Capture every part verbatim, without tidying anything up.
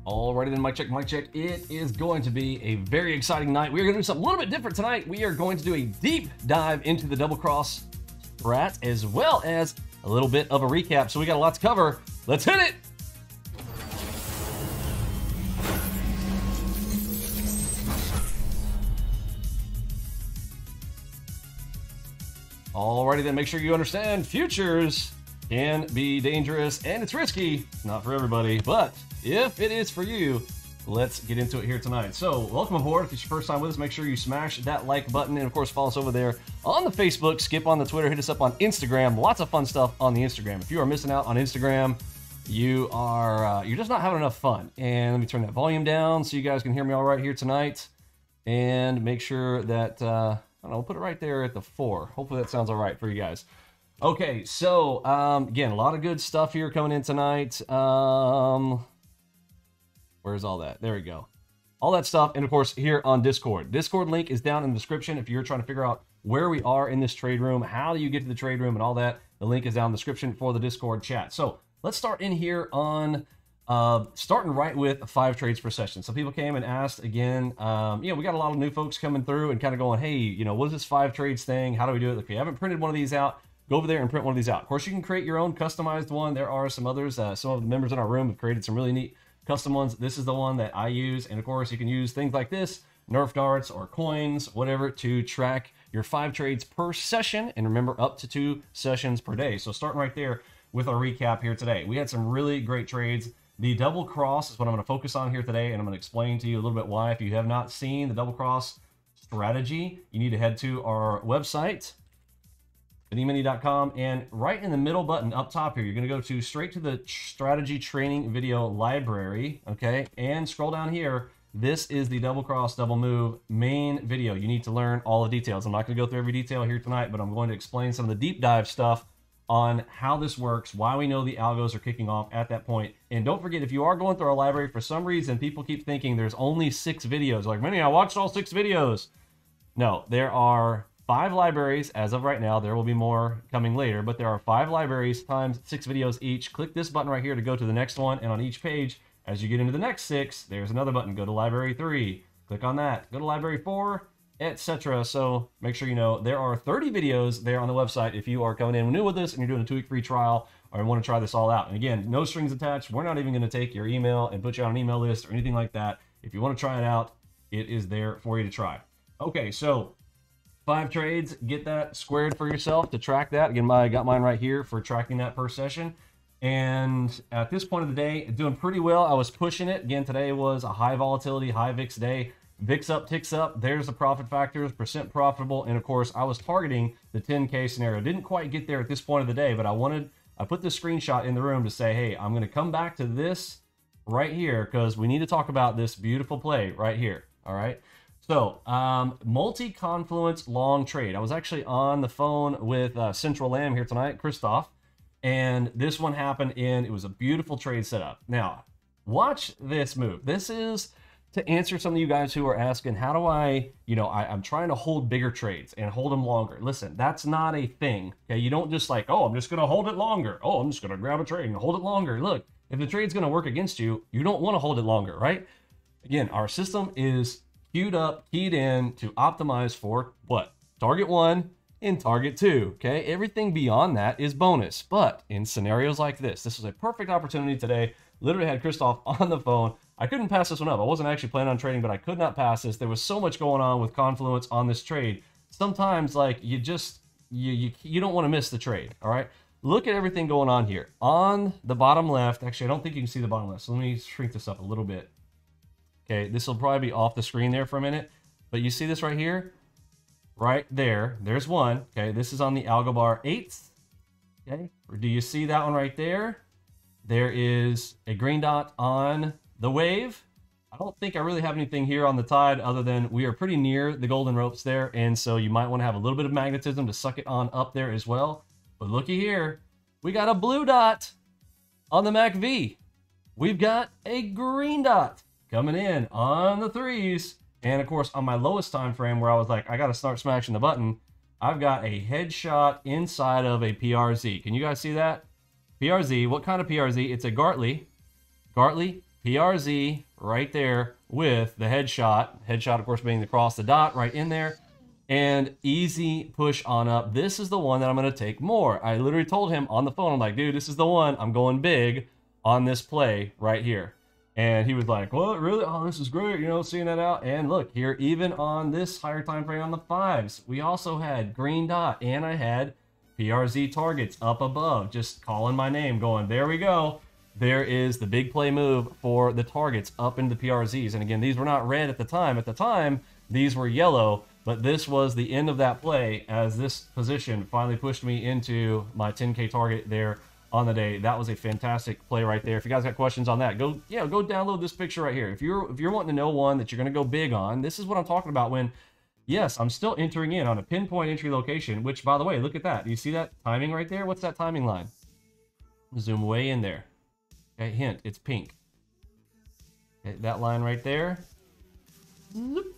Alrighty then, mic check, mic check. It is going to be a very exciting night. We are going to do something a little bit different tonight. We are going to do a deep dive into the double cross strat as well as a little bit of a recap. So we got a lot to cover. Let's hit it. Alrighty then, make sure you understand futures can be dangerous and it's risky. It's not for everybody, but if it is for you, let's get into it here tonight. So welcome aboard. If it's your first time with us, make sure you smash that like button and of course follow us over there on the Facebook, skip on the Twitter, hit us up on Instagram. Lots of fun stuff on the Instagram. If you are missing out on Instagram, you are uh, you're just not having enough fun. And let me turn that volume down so you guys can hear me all right here tonight. And make sure that uh, I don't know, we'll put it right there at the four. Hopefully that sounds all right for you guys. Okay, so um, again, a lot of good stuff here coming in tonight. Um, where's all that? There we go. All that stuff, and of course, here on Discord. Discord link is down in the description if you're trying to figure out where we are in this trade room, how do you get to the trade room and all that. The link is down in the description for the Discord chat. So let's start in here on uh, starting right with five trades per session. Some people came and asked again, um, you know, we got a lot of new folks coming through and kind of going, hey, you know, what is this five trades thing? How do we do it? If you haven't printed one of these out, go over there and print one of these out. Of course, you can create your own customized one. There are some others. Uh, some of the members in our room have created some really neat custom ones. This is the one that I use. And of course, you can use things like this, Nerf darts or coins, whatever, to track your five trades per session. And remember, up to two sessions per day. So starting right there with our recap here today. We had some really great trades. The double cross is what I'm going to focus on here today. And I'm going to explain to you a little bit why. If you have not seen the double cross strategy, you need to head to our website, emini dot com, and right in the middle button up top here, you're going to go to straight to the strategy training video library, okay, and scroll down here. This is the double cross double move main video. You need to learn all the details. I'm not going to go through every detail here tonight, but I'm going to explain some of the deep dive stuff on how this works, why we know the algos are kicking off at that point. And don't forget, if you are going through our library, for some reason people keep thinking there's only six videos, like, Emini, I watched all six videos. No, there are five libraries as of right now. There will be more coming later, but there are five libraries times six videos each. Click this button right here to go to the next one, and on each page, as you get into the next six, there's another button. Go to library three, click on that. Go to library four, et cetera. So make sure you know there are thirty videos there on the website if you are coming in new with this and you're doing a two-week free trial or want to try this all out. And again, no strings attached. We're not even going to take your email and put you on an email list or anything like that. If you want to try it out, it is there for you to try. Okay, so five trades, get that squared for yourself to track that. Again, I got mine right here for tracking that per session. And at this point of the day, doing pretty well. I was pushing it. Again, today was a high volatility, high V I X day. V I X up, ticks up. There's the profit factors, percent profitable. And of course, I was targeting the ten K scenario. Didn't quite get there at this point of the day, but I wanted, I put this screenshot in the room to say, hey, I'm going to come back to this right here because we need to talk about this beautiful play right here. All right. So, um, multi-confluence long trade. I was actually on the phone with uh, Central Lamb here tonight, Christoph, and this one happened in, it was a beautiful trade setup. Now, watch this move. This is to answer some of you guys who are asking, how do I, you know, I, I'm trying to hold bigger trades and hold them longer. Listen, that's not a thing, okay? You don't just like, oh, I'm just going to hold it longer. Oh, I'm just going to grab a trade and hold it longer. Look, if the trade's going to work against you, you don't want to hold it longer, right? Again, our system is queued up, keyed in to optimize for what? Target one and target two, okay? Everything beyond that is bonus. But in scenarios like this, this was a perfect opportunity today. Literally had Christoph on the phone. I couldn't pass this one up. I wasn't actually planning on trading, but I could not pass this. There was so much going on with confluence on this trade. Sometimes, like, you just, you, you, you don't want to miss the trade, all right? Look at everything going on here. On the bottom left, actually, I don't think you can see the bottom left, so let me shrink this up a little bit. Okay, this will probably be off the screen there for a minute, but you see this right here? Right there, there's one. Okay, this is on the ALGO bar eighth. Okay, do you see that one right there? There is a green dot on the wave. I don't think I really have anything here on the tide other than we are pretty near the golden ropes there, and so you might want to have a little bit of magnetism to suck it on up there as well. But looky here, we got a blue dot on the M A C V. We've got a green dot coming in on the threes. And of course, on my lowest time frame where I was like, I got to start smashing the button, I've got a headshot inside of a P R Z. Can you guys see that? P R Z, what kind of P R Z? It's a Gartley, Gartley P R Z right there with the headshot. Headshot, of course, being the cross, the dot right in there. And easy push on up. This is the one that I'm going to take more. I literally told him on the phone, I'm like, dude, this is the one. I'm going big on this play right here. And he was like, what, really? Oh, this is great, you know, seeing that out. And look here, even on this higher time frame on the fives, we also had green dot, and I had P R Z targets up above, just calling my name, going, there we go. There is the big play move for the targets up into the P R Zs. And again, these were not red at the time. At the time, these were yellow. But this was the end of that play as this position finally pushed me into my ten K target there on the day. That was a fantastic play right there. If you guys got questions on that, go yeah, go download this picture right here. If you're if you're wanting to know one that you're going to go big on, this is what I'm talking about when, yes, I'm still entering in on a pinpoint entry location, which, by the way, look at that. Do you see that timing right there? What's that timing line? Zoom way in there. Okay, hint, it's pink. Okay, that line right there. Zoop.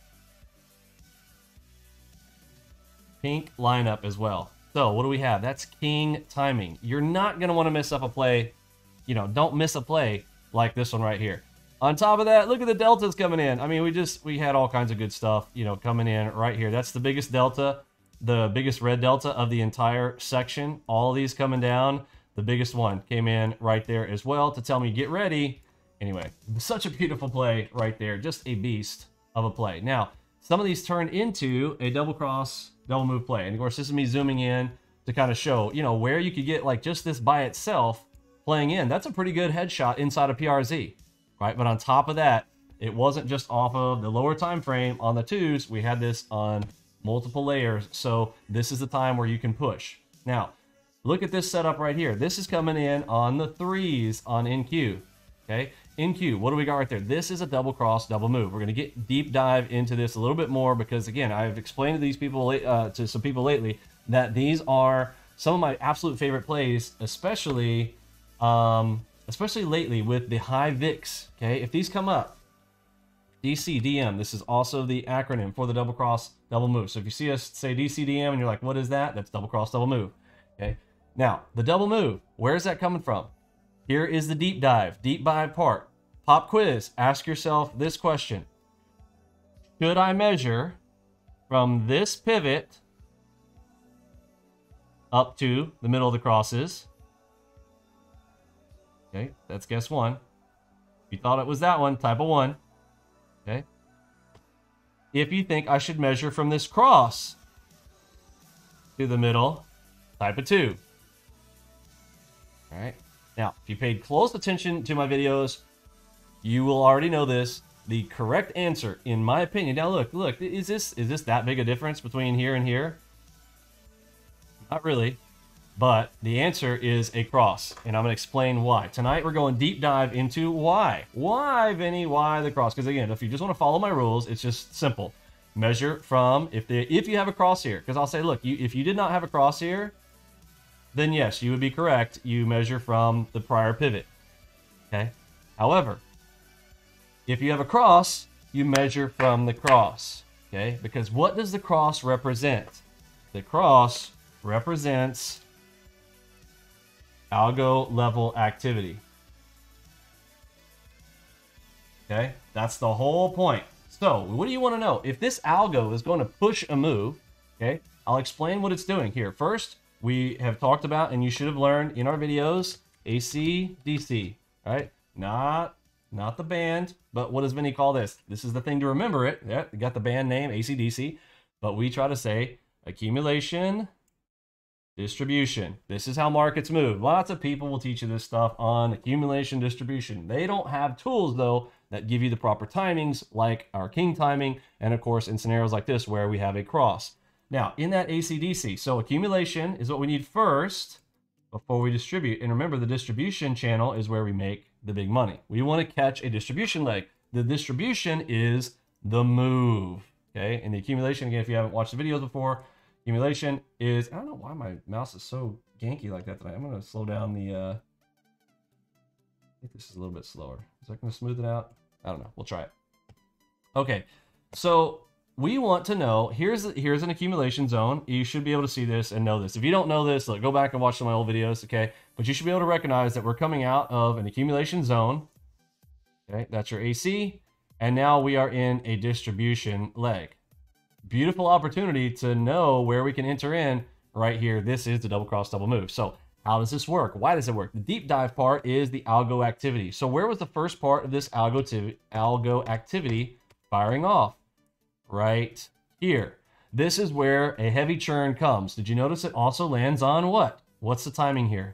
Pink lineup as well. So what do we have? That's king timing. You're not going to want to miss up a play. You know, don't miss a play like this one right here. On top of that, look at the deltas coming in. I mean, we just, we had all kinds of good stuff, you know, coming in right here. That's the biggest delta, the biggest red delta of the entire section. All of these coming down. The biggest one came in right there as well to tell me, get ready. Anyway, such a beautiful play right there. Just a beast of a play. Now, some of these turned into a double cross, double move play. And of course, this is me zooming in to kind of show, you know, where you could get like just this by itself playing in. That's a pretty good headshot inside of P R Z, right? But on top of that, it wasn't just off of the lower time frame on the twos. We had this on multiple layers. So this is the time where you can push. Now, look at this setup right here. This is coming in on the threes on N Q, okay? N Q, what do we got right there? This is a double cross, double move. We're going to get deep dive into this a little bit more because, again, I've explained to these people, uh, to some people lately, that these are some of my absolute favorite plays, especially, um, especially lately with the high V I X. Okay, if these come up, D C D M. This is also the acronym for the double cross, double move. So if you see us say D C D M and you're like, what is that? That's double cross, double move. Okay. Now the double move. Where is that coming from? Here is the deep dive, deep dive part. Pop quiz. Ask yourself this question. Should I measure from this pivot up to the middle of the crosses? Okay, that's guess one. If you thought it was that one, type a one. Okay. If you think I should measure from this cross to the middle, type a two. All right. Now, if you paid close attention to my videos, you will already know this. The correct answer, in my opinion. Now, look, look. Is this is this that big a difference between here and here? Not really. But the answer is a cross, and I'm going to explain why. Tonight, we're going deep dive into why. Why, Vinny? Why the cross? Because again, if you just want to follow my rules, it's just simple. Measure from, if the if you have a cross here, because I'll say, look, you, if you did not have a cross here, then yes, you would be correct. You measure from the prior pivot. Okay? However, if you have a cross, you measure from the cross. Okay? Because what does the cross represent? The cross represents algo level activity. Okay? That's the whole point. So, what do you want to know? If this algo is going to push a move, okay, I'll explain what it's doing here. First, we have talked about, and you should have learned in our videos, A C D C, right? Not, not the band, but what does Vinny call this? This is the thing to remember it. Yeah, you got the band name, A C D C, but we try to say accumulation, distribution. This is how markets move. Lots of people will teach you this stuff on accumulation, distribution. They don't have tools, though, that give you the proper timings, like our king timing, and of course in scenarios like this where we have a cross. Now, in that A C D C, so accumulation is what we need first before we distribute. And remember, the distribution channel is where we make the big money. We want to catch a distribution leg. The distribution is the move, okay? And the accumulation, again, if you haven't watched the videos before, accumulation is, I don't know why my mouse is so ganky like that tonight. I'm going to slow down the, uh, I think this is a little bit slower. Is that going to smooth it out? I don't know. We'll try it. Okay, so we want to know, here's here's an accumulation zone. You should be able to see this and know this. If you don't know this, look, go back and watch some of my old videos, okay? But you should be able to recognize that we're coming out of an accumulation zone, Okay, that's your A C. And now we are in a distribution leg. Beautiful opportunity to know where we can enter in right here. This is the double cross double move. So how does this work? Why does it work? The deep dive part is the algo activity. So where was the first part of this algo, algo activity firing off? Right here. This is where a heavy churn comes. Did you notice it also lands on what? What's the timing here?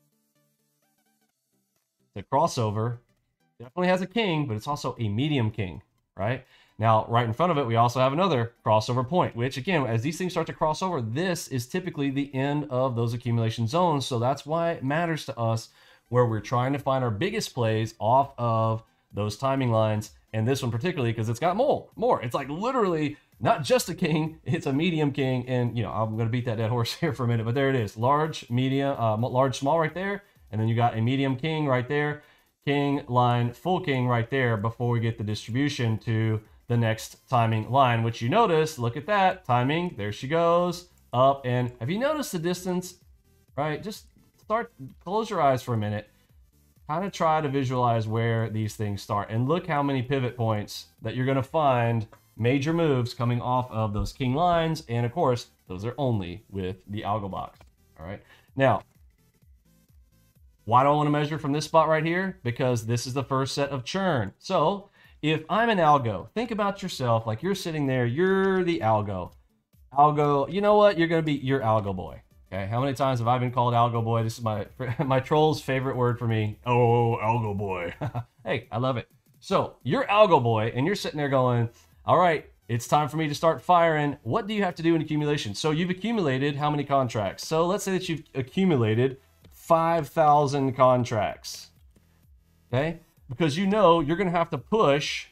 The crossover definitely has a king, but it's also a medium king, right? Now, right in front of it, we also have another crossover point, which again, as these things start to cross over, this is typically the end of those accumulation zones. So that's why it matters to us where we're trying to find our biggest plays off of those timing lines. And this one particularly, because it's got more, more. It's like literally not just a king, it's a medium king. And, you know, I'm going to beat that dead horse here for a minute, but there it is. Large, medium, uh, large, small right there. And then you got a medium king right there. King, line, full king right there before we get the distribution to the next timing line, which you notice, look at that, timing, there she goes, up, and have you noticed the distance, right? Just start, close your eyes for a minute, kind of try to visualize where these things start, and look how many pivot points that you're gonna find major moves coming off of those king lines, and of course, those are only with the algo box, all right? Now, why do I want to measure from this spot right here? Because this is the first set of churn. So if I'm an algo, think about yourself like you're sitting there, you're the algo. Algo, you know what? You're going to be your algo boy. Okay. How many times have I been called algo boy? This is my, my troll's favorite word for me. Oh, algo boy. Hey, I love it. So you're algo boy and you're sitting there going, all right, it's time for me to start firing. What do you have to do in accumulation? So you've accumulated how many contracts? So let's say that you've accumulated five thousand contracts, okay? Because you know you're gonna have to push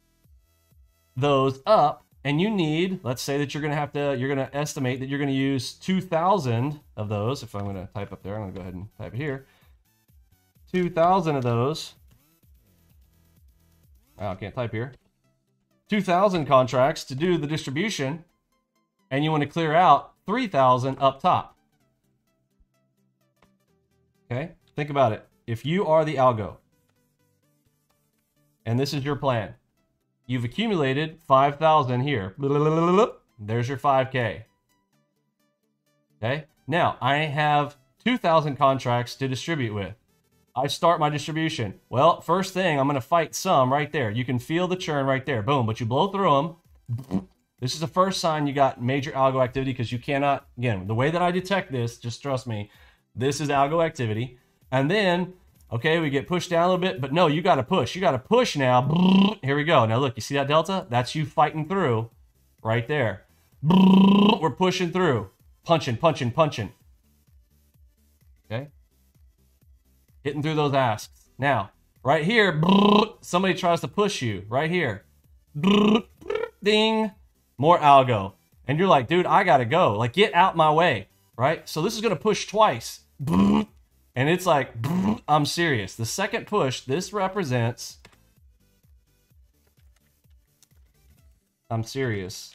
those up, and you need, let's say that you're gonna have to, you're gonna estimate that you're gonna use two thousand of those. If I'm gonna type up there, I'm gonna go ahead and type it here. two thousand of those. Oh, I can't type here. two thousand contracts to do the distribution, and you wanna clear out three thousand up top. Okay, think about it. If you are the algo, and this is your plan, you've accumulated five thousand here. There's your five K. Okay, now I have two thousand contracts to distribute with. I start my distribution. Well, first thing, I'm going to fight some right there. You can feel the churn right there. Boom, but you blow through them. This is the first sign you got major algo activity because you cannot, again, the way that I detect this, just trust me, this is algo activity. And then, okay, we get pushed down a little bit, but no, you got to push. You got to push now. Here we go. Now look, you see that delta? That's you fighting through right there. We're pushing through. Punching, punching, punching. Okay? Hitting through those asks. Now, right here, somebody tries to push you. Right here. Ding. More algo. And you're like, dude, I got to go. Like, get out my way. Right? So this is going to push twice. And it's like, I'm serious. The second push, this represents, I'm serious.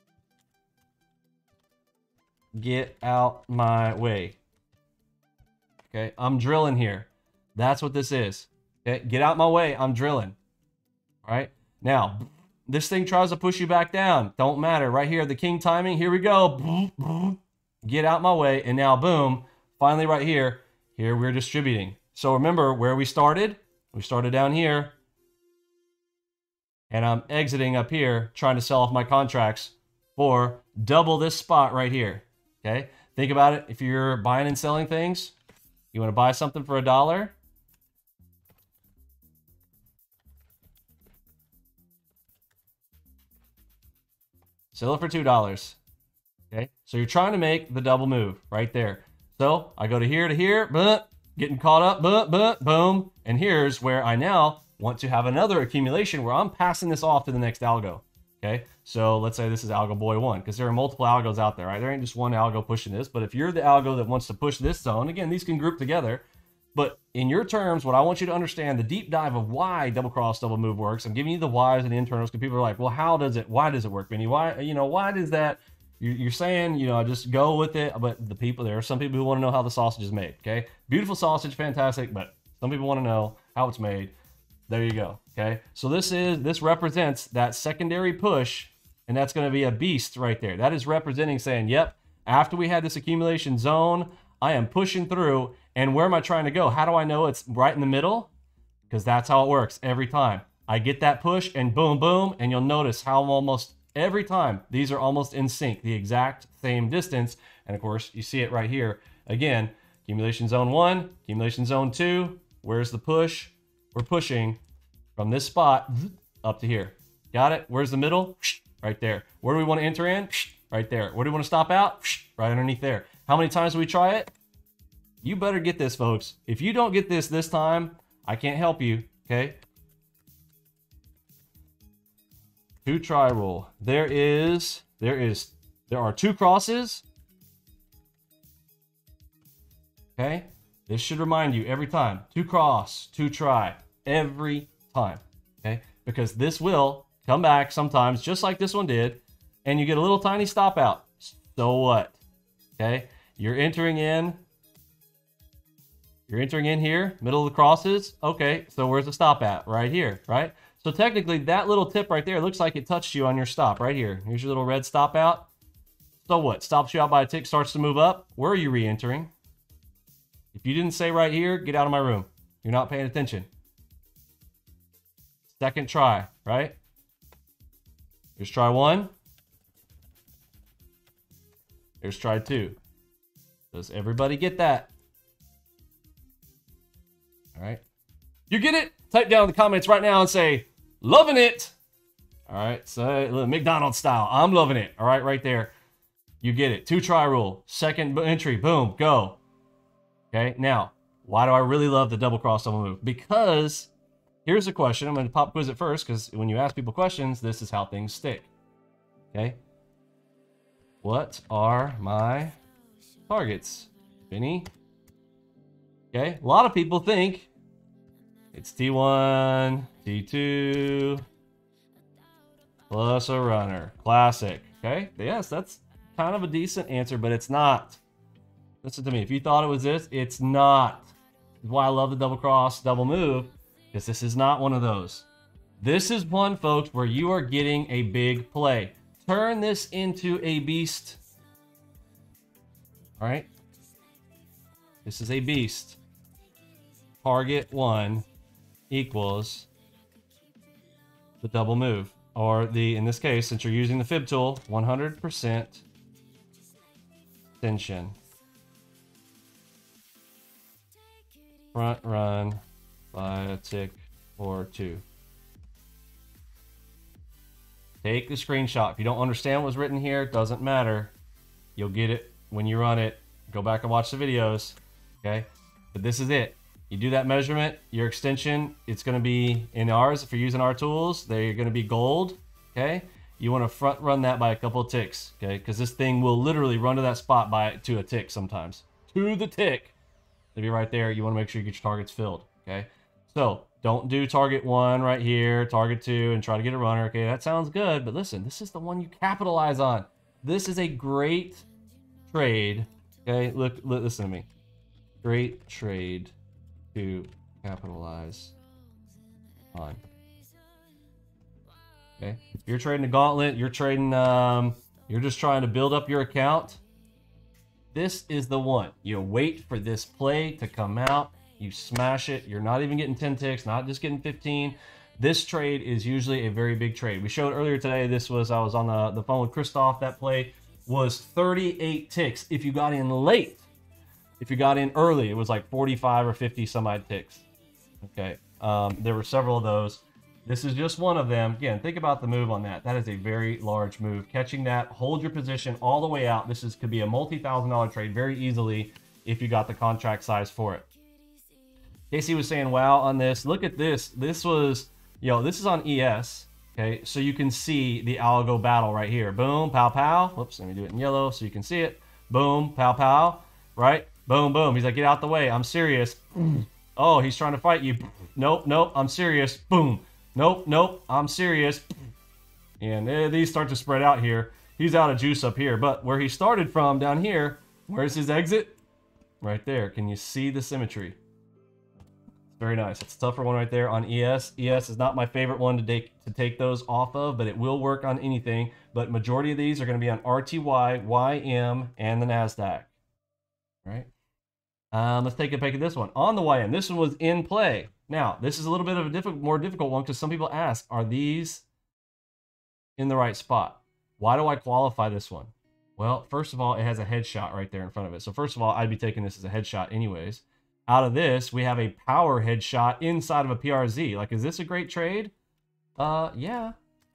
Get out my way. Okay, I'm drilling here. That's what this is. Okay, get out my way. I'm drilling. All right, now, this thing tries to push you back down. Don't matter. Right here, the king timing. Here we go. Get out my way. And now, boom, finally right here, here we're distributing. So remember where we started? We started down here. And I'm exiting up here, trying to sell off my contracts for double this spot right here. Okay? Think about it. If you're buying and selling things, you want to buy something for a dollar. Sell it for two dollars. Okay? So you're trying to make the double move right there. So I go to here to here, but getting caught up, but, but, boom. And here's where I now want to have another accumulation where I'm passing this off to the next algo. Okay, so let's say this is algo boy one, because there are multiple algos out there, right? There ain't just one algo pushing this, but if you're the algo that wants to push this zone, again, these can group together. But in your terms, what I want you to understand, the deep dive of why double cross, double move works, I'm giving you the whys and the internals, because people are like, well, how does it, why does it work, Benny? Why, you know, why does that? You're saying, you know, just go with it, but the people, there are some people who want to know how the sausage is made, okay? Beautiful sausage, fantastic, but some people want to know how it's made. There you go. Okay. So this is, this represents that secondary push, and that's going to be a beast right there. That is representing saying, yep, after we had this accumulation zone, I am pushing through. And where am I trying to go? How do I know it's right in the middle? Because that's how it works every time. I get that push and boom, boom, and you'll notice how almost every time these are almost in sync, the exact same distance. And of course, you see it right here. Again, accumulation zone one, accumulation zone two. Where's the push? We're pushing from this spot up to here. Got it? Where's the middle? Right there. Where do we want to enter in? Right there. Where do we want to stop out? Right underneath there. How many times do we try it? You better get this, folks. If you don't get this this time, I can't help you, okay? Two try rule. There is, there is, there are two crosses. Okay? This should remind you every time. Two cross, two try. Every time. Okay? Because this will come back sometimes, just like this one did, and you get a little tiny stop out. So what? Okay? You're entering in. You're entering in here, middle of the crosses. Okay, so where's the stop at? Right here, right? So technically, that little tip right there looks like it touched you on your stop right here. Here's your little red stop out. So what? Stops you out by a tick, starts to move up. Where are you re-entering? If you didn't say right here, get out of my room. You're not paying attention. Second try, right? Here's try one. Here's try two. Does everybody get that? All right. You get it? Type down in the comments right now and say, loving it. All right. So McDonald's style. I'm loving it. All right. Right there. You get it. Two try rule. Second entry. Boom. Go. Okay. Now, why do I really love the double cross double move? Because here's a question. I'm going to pop quiz it first because when you ask people questions, this is how things stick. Okay. What are my targets? Vinny? Okay. A lot of people think it's T one, T two, plus a runner. Classic. Okay? Yes, that's kind of a decent answer, but it's not. Listen to me. If you thought it was this, it's not. That's why I love the double cross, double move, because this is not one of those. This is one, folks, where you are getting a big play. Turn this into a beast. All right? This is a beast. Target one equals the double move, or the, in this case, since you're using the fib tool, one hundred percent tension. Front run by a tick or two. Take the screenshot. If you don't understand what's written here, it doesn't matter. You'll get it when you run it. Go back and watch the videos, okay? But this is it. You do that measurement, your extension, it's going to be in ours. If you're using our tools, they're going to be gold, okay? You want to front run that by a couple of ticks, okay? Because this thing will literally run to that spot by to a tick sometimes. To the tick. It'll be right there. You want to make sure you get your targets filled, okay? So don't do target one right here, target two, and try to get a runner, okay? That sounds good, but listen, this is the one you capitalize on. This is a great trade, okay? Look, look listen to me. Great trade to capitalize on. Okay, if you're trading a gauntlet, you're trading, um, you're just trying to build up your account. This is the one. You wait for this play to come out. You smash it. You're not even getting ten ticks, not just getting fifteen. This trade is usually a very big trade. We showed earlier today, this was, I was on the, the phone with Christoph. That play was thirty-eight ticks. If you got in late, if you got in early, it was like forty-five or fifty some odd ticks. Okay, um, there were several of those. This is just one of them. Again, think about the move on that. That is a very large move. Catching that, hold your position all the way out. This is could be a multi-thousand dollar trade very easily if you got the contract size for it. Casey was saying, wow, on this. Look at this. This was, yo, this is on E S. Okay, so you can see the algo battle right here. Boom, pow, pow. Whoops, let me do it in yellow so you can see it. Boom, pow, pow. Right? Boom, boom. He's like, get out the way. I'm serious. Oh, he's trying to fight you. Nope, nope. I'm serious. Boom. Nope, nope. I'm serious. And eh, these start to spread out here. He's out of juice up here. But where he started from down here, where's his exit? Right there. Can you see the symmetry? Very nice. It's a tougher one right there on E S. E S is not my favorite one to take to take those off of, but it will work on anything. But majority of these are going to be on R T Y, Y M, and the NASDAQ. All right. Um, let's take a peek at this one. On the Y M, this one was in play. Now, this is a little bit of a difficult, more difficult one because some people ask, are these in the right spot? Why do I qualify this one? Well, first of all, it has a headshot right there in front of it. So first of all, I'd be taking this as a headshot anyways. Out of this, we have a power headshot inside of a P R Z. Like, is this a great trade? Uh, yeah.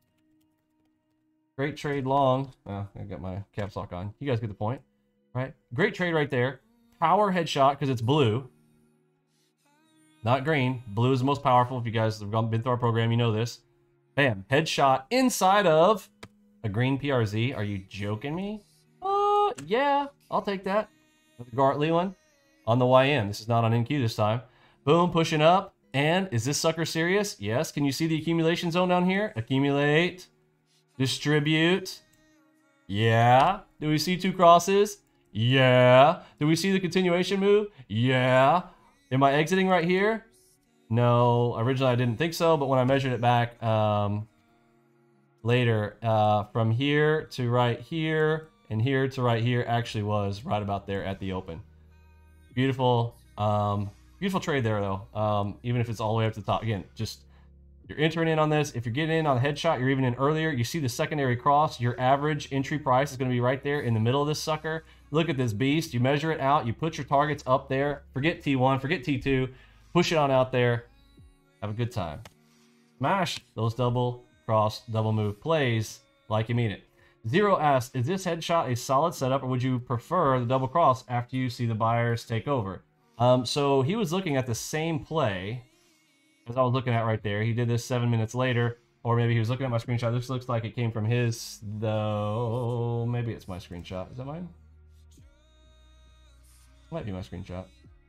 Great trade long. Oh, I got my caps lock on. You guys get the point, right? Great trade right there. Power headshot because it's blue, not green. Blue is the most powerful. If you guys have been through our program, you know this. Bam, headshot inside of a green P R Z. Are you joking me? Uh, yeah, I'll take that. The Gartley one. On the Y M. This is not on N Q this time. Boom, pushing up. And is this sucker serious? Yes. Can you see the accumulation zone down here? Accumulate. Distribute. Yeah. Do we see two crosses? Yeah. Do we see the continuation move? Yeah. Am I exiting right here? No. Originally, I didn't think so, but when I measured it back um, later, uh, from here to right here and here to right here actually was right about there at the open. Beautiful, um, beautiful trade there though. Um, even if it's all the way up to the top. Again, just you're entering in on this. If you're getting in on the headshot, you're even in earlier. You see the secondary cross. Your average entry price is going to be right there in the middle of this sucker. Look at this beast. You measure it out. You put your targets up there. Forget T one. Forget T two. Push it on out there. Have a good time. Smash those double cross, double move plays like you mean it. Zero asks, is this headshot a solid setup or would you prefer the double cross after you see the buyers take over? Um, so he was looking at the same play as I was looking at right there. He did this seven minutes later, or maybe he was looking at my screenshot. This looks like it came from his, though. Maybe it's my screenshot. Is that mine? Might be my screenshot.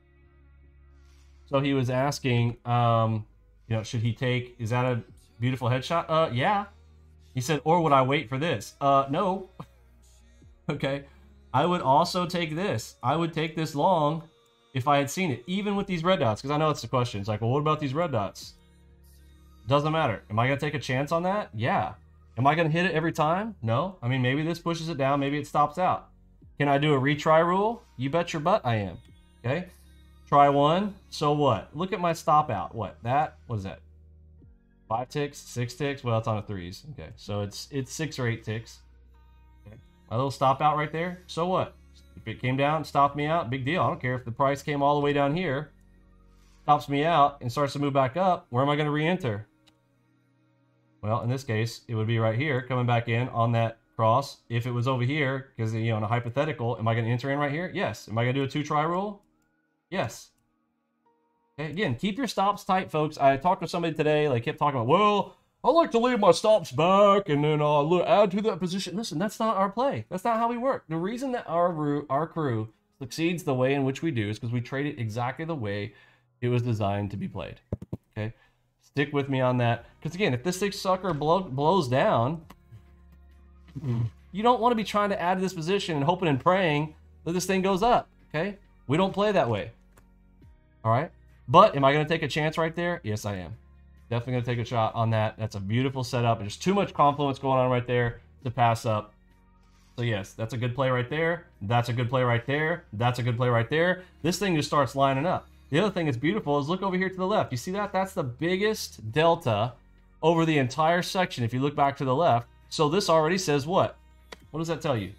So he was asking, um, you know, should he take, is that a beautiful headshot? Uh, yeah. He said, or would I wait for this? Uh, no. Okay. I would also take this. I would take this long if I had seen it, even with these red dots, because I know it's the question. It's like, well, what about these red dots? Doesn't matter. Am I going to take a chance on that? Yeah. Am I going to hit it every time? No. I mean, maybe this pushes it down. Maybe it stops out. Can I do a retry rule? You bet your butt I am. Okay. Try one. So what? Look at my stop out. What? That? What is that? Five ticks, six ticks. Well, it's on a threes. Okay, so it's it's six or eight ticks. Okay. My little stop out right there. So what? If it came down, stopped me out, big deal. I don't care if the price came all the way down here, stops me out, and starts to move back up. Where am I going to re-enter? Well, in this case, it would be right here, coming back in on that cross. If it was over here, because you know, in a hypothetical, am I going to enter in right here? Yes. Am I going to do a two-try rule? Yes. Okay, again, keep your stops tight, folks. I talked to somebody today, like, kept talking about, well, I like to leave my stops back and then uh, add to that position. Listen, that's not our play. That's not how we work. The reason that our, our crew succeeds the way in which we do is because we trade it exactly the way it was designed to be played. Okay? Stick with me on that. Because, again, if this six sucker blow, blows down, you don't want to be trying to add to this position and hoping and praying that this thing goes up. Okay? We don't play that way. All right? But am I going to take a chance right there? Yes, I am. Definitely going to take a shot on that. That's a beautiful setup. There's too much confluence going on right there to pass up. So yes, that's a good play right there. That's a good play right there. That's a good play right there. This thing just starts lining up. The other thing that's beautiful is look over here to the left. You see that? That's the biggest delta over the entire section if you look back to the left. So this already says what? What does that tell you?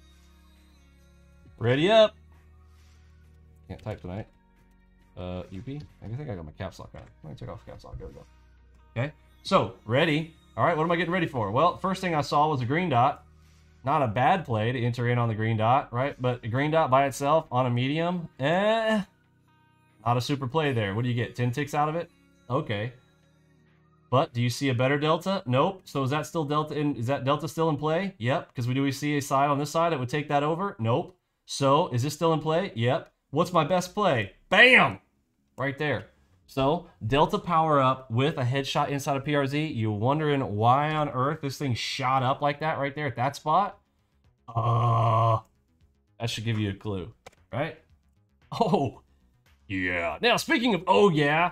Ready up. Can't type tonight. Uh, U P? I think I got my caps lock on. Let me take off the caps lock. There we go. Okay. So, ready. All right, what am I getting ready for? Well, first thing I saw was a green dot. Not a bad play to enter in on the green dot, right? But a green dot by itself on a medium, eh, not a super play there. What do you get? ten ticks out of it? Okay. But do you see a better delta? Nope. So is that still delta in, is that delta still in play? Yep. Because we do we see a side on this side that would take that over? Nope. So is this still in play? Yep. What's my best play? Bam! Right there. So, delta power up with a headshot inside of P R Z. You're wondering why on earth this thing shot up like that right there at that spot? Uh, that should give you a clue, right? Oh, yeah. Now, speaking of oh, yeah,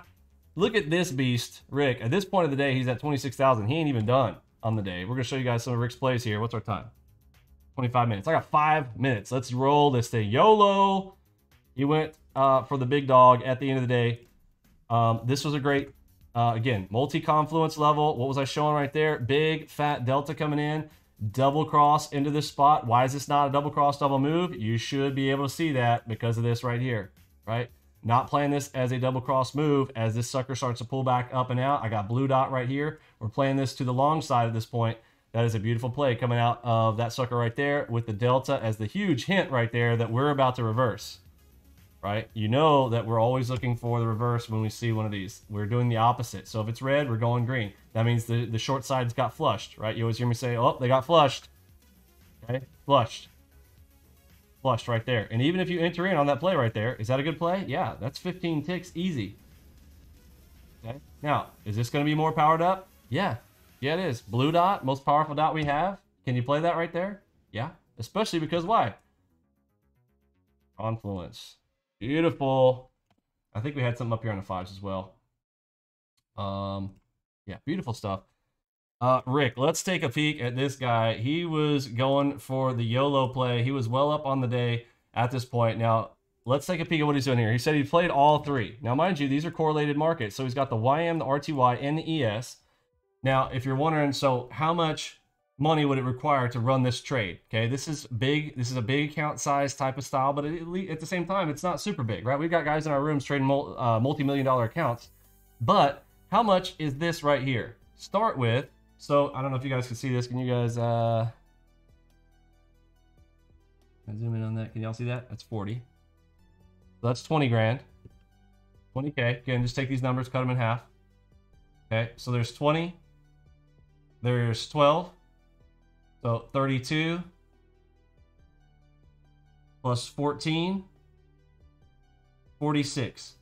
look at this beast, Rick. At this point of the day, he's at twenty-six thousand. He ain't even done on the day. We're going to show you guys some of Rick's plays here. What's our time? twenty-five minutes. I got five minutes. Let's roll this thing. YOLO. He went uh, for the big dog at the end of the day. Um, this was a great, uh, again, multi-confluence level. What was I showing right there? Big, fat delta coming in. Double cross into this spot. Why is this not a double cross, double move? You should be able to see that because of this right here, right? Not playing this as a double cross move as this sucker starts to pull back up and out. I got blue dot right here. We're playing this to the long side at this point. That is a beautiful play coming out of that sucker right there with the delta as the huge hint right there that we're about to reverse, right? You know that we're always looking for the reverse when we see one of these. We're doing the opposite. So if it's red, we're going green. That means the, the short side's got flushed, right? You always hear me say, oh, they got flushed. Okay, flushed. Flushed right there. And even if you enter in on that play right there, is that a good play? Yeah, that's fifteen ticks easy. Okay, now, is this going to be more powered up? Yeah, yeah it is. Blue dot, most powerful dot we have. Can you play that right there? Yeah, especially because why? Confluence. Beautiful. I think we had something up here on the fives as well. Um, yeah, beautiful stuff. Uh, Rick, let's take a peek at this guy. He was going for the YOLO play. He was well up on the day at this point. Now, let's take a peek at what he's doing here. He said he played all three. Now, mind you, these are correlated markets. So he's got the Y M, the R T Y, and the E S. Now, if you're wondering, so how much money would it require to run this trade? Okay, this is big. This is a big account size type of style, but at the same time, it's not super big, right? We've got guys in our rooms trading uh, multi-million dollar accounts. But how much is this right here? Start with, so I don't know if you guys can see this. Can you guys uh, zoom in on that? Can y'all see that? That's forty. So that's twenty grand. twenty K. Again, just take these numbers, cut them in half. Okay, so there's twenty. There's twelve. So thirty-two plus fourteen, forty-six.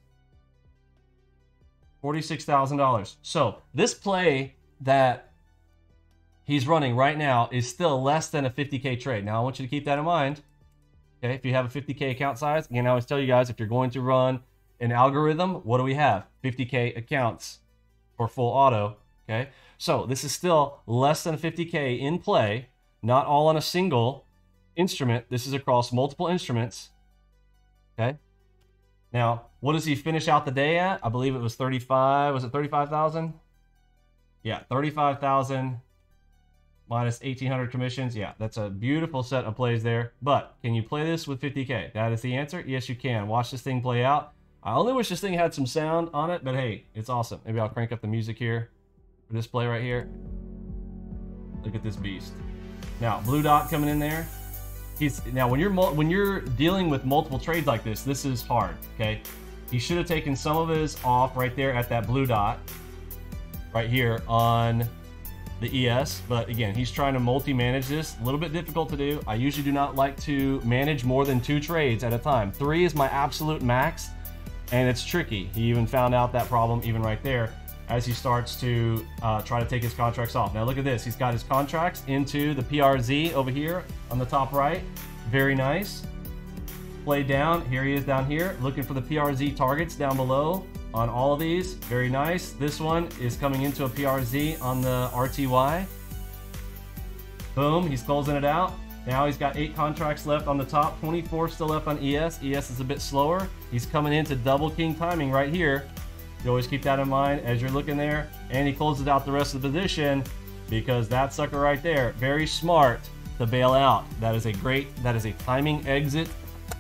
forty-six thousand dollars. So this play that he's running right now is still less than a fifty K trade. Now I want you to keep that in mind. Okay, if you have a fifty K account size, again, I always tell you guys, if you're going to run an algorithm, what do we have? fifty K accounts for full auto. Okay, so this is still less than fifty K in play, not all on a single instrument. This is across multiple instruments. Okay, now what does he finish out the day at? I believe it was thirty-five. Was it thirty-five thousand? Yeah, thirty-five thousand minus eighteen hundred commissions. Yeah, that's a beautiful set of plays there. But can you play this with fifty K? That is the answer. Yes, you can. Watch this thing play out. I only wish this thing had some sound on it, but hey, it's awesome. Maybe I'll crank up the music here for this play right here. Look at this beast. Now, blue dot coming in there. He's now when you're when you're dealing with multiple trades like this, this is hard. Okay, he should have taken some of his off right there at that blue dot, right here on the E S. But again, he's trying to multi-manage this. A little bit difficult to do. I usually do not like to manage more than two trades at a time. Three is my absolute max, and it's tricky. He even found out that problem even right there as he starts to uh, try to take his contracts off. Now look at this. He's got his contracts into the P R Z over here on the top right. Very nice. Play down. Here he is down here looking for the P R Z targets down below on all of these. Very nice. This one is coming into a P R Z on the R T Y. Boom. He's closing it out. Now he's got eight contracts left on the top. twenty-four still left on E S. E S is a bit slower. He's coming into double king timing right here. You always keep that in mind as you're looking there. And he closes out the rest of the position because that sucker right there, very smart to bail out. That is a great, that is a timing exit.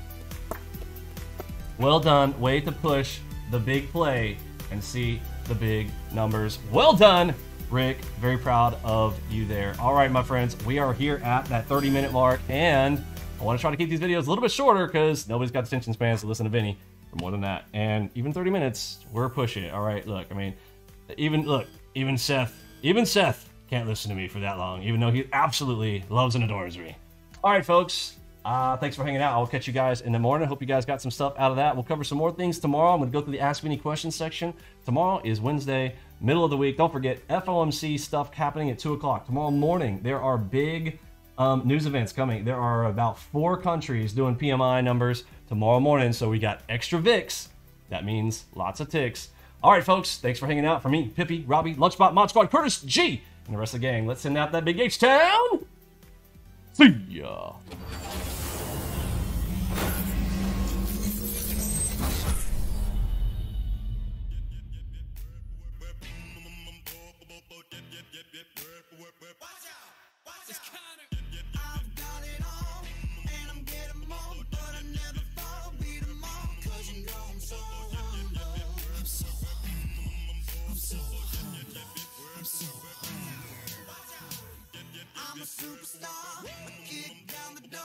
Well done. Way to push the big play and see the big numbers. Well done, Rick. Very proud of you there. All right, my friends, we are here at that thirty minute mark, and I want to try to keep these videos a little bit shorter because nobody's got attention spans to listen to Vinny for more than that. And even thirty minutes, we're pushing it. All right, look, I mean, even look, even Seth, even Seth can't listen to me for that long, even though he absolutely loves and adores me. All right, folks. Uh, thanks for hanging out. I'll catch you guys in the morning. Hope you guys got some stuff out of that. We'll cover some more things tomorrow. I'm going to go through the Ask Me Any Questions section. Tomorrow is Wednesday, middle of the week. Don't forget, F O M C stuff happening at two o'clock. Tomorrow morning, there are big um, news events coming. There are about four countries doing P M I numbers tomorrow morning. So we got extra V I X. That means lots of ticks All right, folks, thanks for hanging out. For me, Pippi, Robbie, Lunchbot, Mod Squad, Curtis, G, and the rest of the gang. Let's send out that big H-Town. See ya.